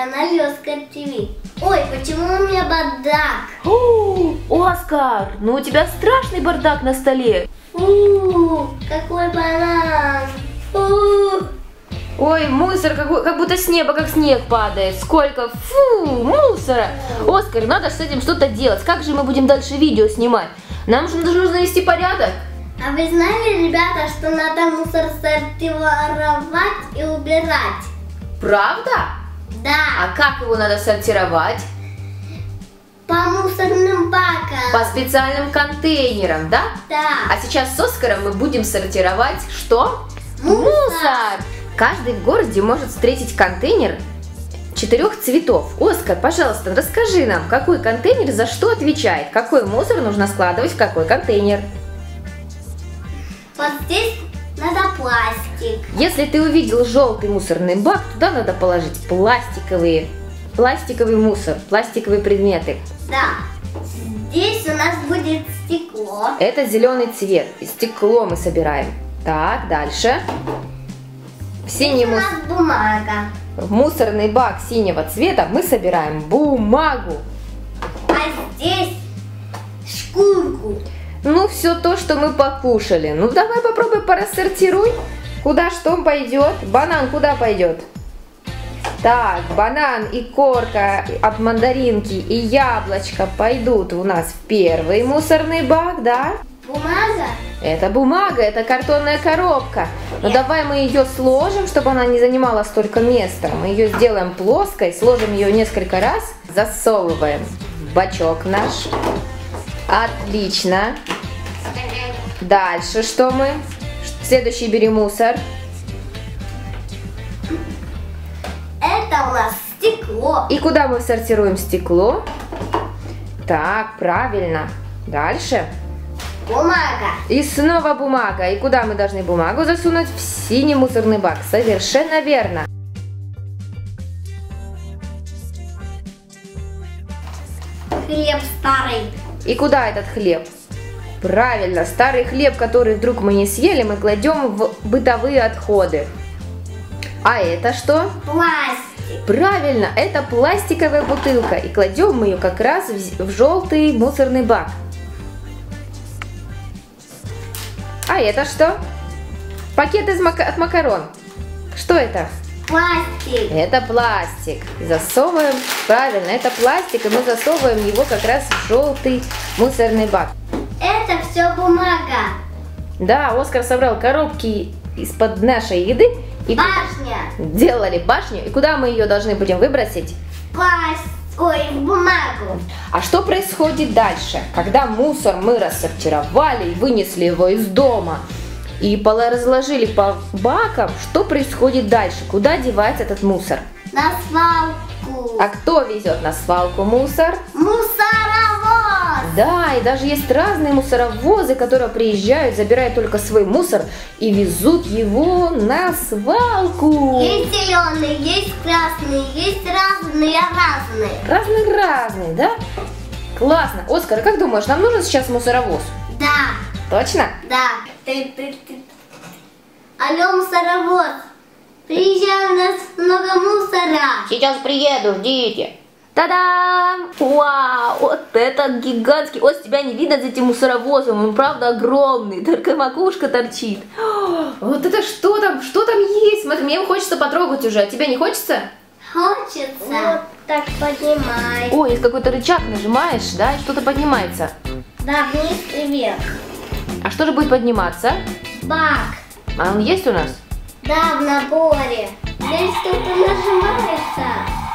канале Оскар ТВ. Ой, почему у меня бардак? Оскар, ну у тебя страшный бардак на столе. Какой банан. Ой, мусор, как будто с неба, как снег падает. Сколько, мусора. Оскар, надо с этим что-то делать. Как же мы будем дальше видео снимать? Нам же нужно вести порядок. А вы знали, ребята, что надо мусор сортировать и убирать? Правда? Да. А как его надо сортировать? По мусорным бакам. По специальным контейнерам, да? Да. А сейчас с Оскаром мы будем сортировать что? Мусор! Каждый в городе может встретить контейнер 4 цветов. Оскар, пожалуйста, расскажи нам, какой контейнер за что отвечает? Какой мусор нужно складывать в какой контейнер? Вот здесь надо пластик. Если ты увидел желтый мусорный бак, туда надо положить пластиковый мусор, пластиковые предметы. Да. Здесь у нас будет стекло. Это зеленый цвет. И стекло мы собираем. Так, дальше. Здесь у нас бумага. В мусорный бак синего цвета мы собираем бумагу. А здесь шкурку. Ну, все то, что мы покушали. Ну, давай попробуй порассортируй. Куда что пойдет? Банан куда пойдет? Так, банан и корка от мандаринки и яблочко пойдут у нас в первый мусорный бак, да? Бумага? Это бумага, это картонная коробка. Но давай мы ее сложим, чтобы она не занимала столько места. Мы ее сделаем плоской, сложим ее несколько раз, засовываем в бачок наш. Отлично. Дальше что мы? Следующий бери мусор. Это у нас стекло. И куда мы сортируем стекло? Так, правильно. Дальше. Бумага. И снова бумага. И куда мы должны бумагу засунуть? В синий мусорный бак. Совершенно верно. Хлеб старый. И куда этот хлеб? Правильно, старый хлеб, который вдруг мы не съели, мы кладем в бытовые отходы. А это что? Пластик. Правильно, это пластиковая бутылка. И кладем мы ее как раз в желтый мусорный бак. А это что? Пакет от макарон. Что это? Пластик. Это пластик. Засовываем, правильно, это пластик, и мы засовываем его как раз в желтый мусорный бак. Это все бумага. Да, Оскар собрал коробки из-под нашей еды и Башня. делали башню. И куда мы ее должны будем выбросить? В бумагу. А что происходит дальше? Когда мусор мы рассортировали и вынесли его из дома и разложили по бакам, что происходит дальше? Куда девается этот мусор? На свалку. А кто везет на свалку мусор? Мусоровоз. Да, и даже есть разные мусоровозы, которые приезжают, забирают только свой мусор и везут его на свалку. Есть зеленые, есть красные, есть разные. Разные, да? Классно. Оскар, а как думаешь, нам нужен сейчас мусоровоз? Да. Точно? Да. Алло, мусоровоз. Приезжай, у нас много мусора. Сейчас приеду, ждите. Та-дам! Вау, вот это гигантский. Ось, тебя не видно за этим мусоровозом, он правда огромный, только макушка торчит. Вот это что там есть? Смотри, мне хочется потрогать уже, а тебе не хочется? Хочется. Вот так поднимай. Ой, есть какой-то рычаг, нажимаешь, да, и что-то поднимается. Да, вниз и вверх. А что же будет подниматься? Бак. А он есть у нас? Да, в наборе. Здесь что-то нажимается.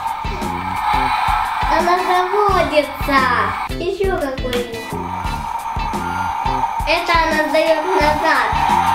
Она заводится. Еще какой-нибудь. Это она сдает назад.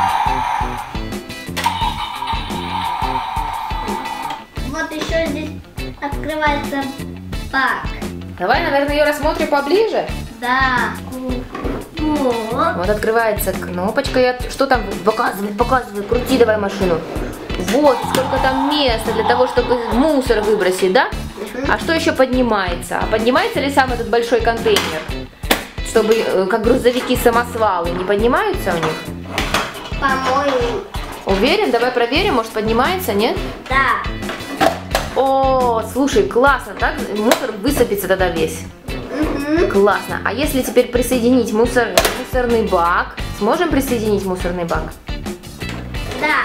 Вот еще здесь открывается бак. Давай, наверное, ее рассмотрим поближе. Да. Вот. Вот открывается кнопочка. Что там? Показывай, крути давай машину. Вот, сколько там места для того, чтобы мусор выбросить, да? А что еще поднимается? А поднимается ли сам этот большой контейнер? Чтобы, как грузовики-самосвалы, не поднимаются у них? По-моему. Уверен? Давай проверим, может поднимается, нет? Да. О, слушай, классно, так мусор высыпется тогда весь. Классно. А если теперь присоединить мусорный бак? Сможем присоединить мусорный бак? Да.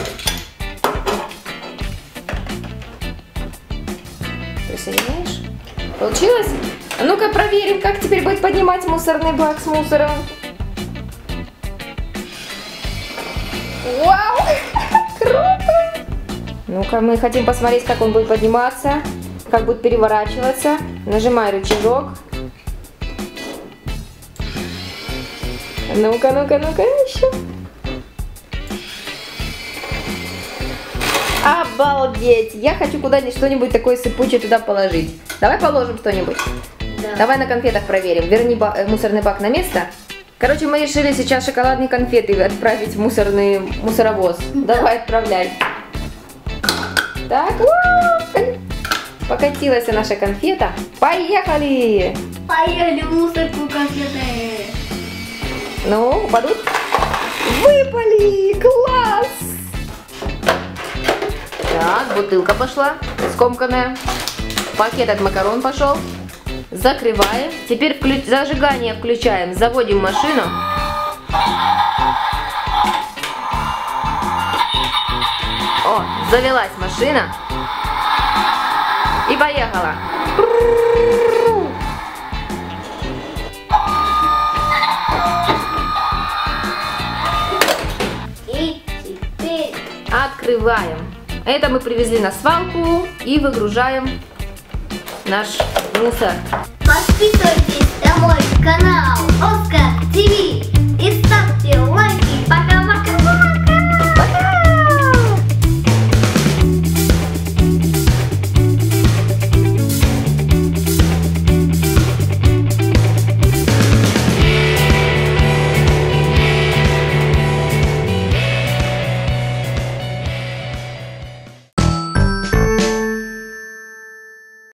Присоединяешь? Получилось? А ну-ка проверим, как теперь будет поднимать мусорный бак с мусором. Вау! Круто! Ну-ка, мы хотим посмотреть, как он будет подниматься, как будет переворачиваться. Нажимай рычажок. Ну-ка, ну-ка, ну-ка, еще. Обалдеть! Я хочу куда-нибудь что-нибудь такое сыпучее туда положить. Давай положим что-нибудь. Да. Давай на конфетах проверим. Верни мусорный бак на место. Короче, мы решили сейчас шоколадные конфеты отправить в мусоровоз. Давай, отправляй. Так, покатилась наша конфета. Поехали! Поехали в мусорку конфеты. Ну, упадут? Выпали! Класс! Так, бутылка пошла, скомканная. Пакет от макарон пошел. Закрываем. Теперь зажигание включаем. Заводим машину. О, завелась машина. И поехала. И теперь Открываем. Это мы привезли на свалку и выгружаем наш мусор. подписывайтесь на мой канал Оскар ТВ и ставьте